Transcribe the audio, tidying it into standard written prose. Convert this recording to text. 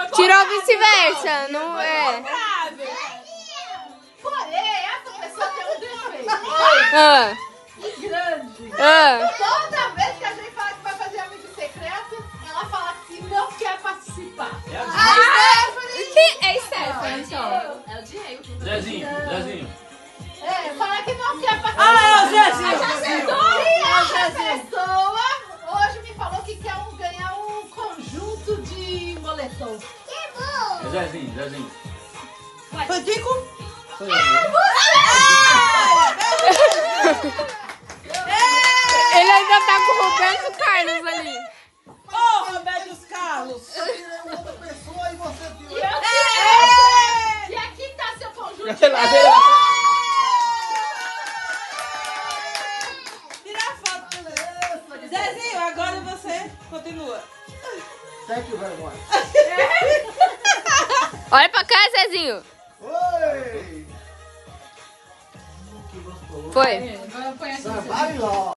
Tirou vice-versa, não é? Porém, essa pessoa tem um defeito. E grande. Toda vez que a gente fala que vai fazer amigo secreto, ela fala que não quer participar. É Stephanie, então. É o Diego. Zezinho. Fala que não quer participar. É o Zezinho. E essa pessoa hoje me falou que quer ganhar um conjunto de moletom. É Zezinho. Foi Tico? Sou eu. Ele ainda tá com o Roberto Carlos ali. Ô, Roberto Carlos. outra pessoa e você tirou. E aqui tá seu conjunto. Tira a foto. Zezinho, agora você continua. Thank you very much. Olha pra cá, Zezinho. Oi! Que gostoso. Foi. Somebody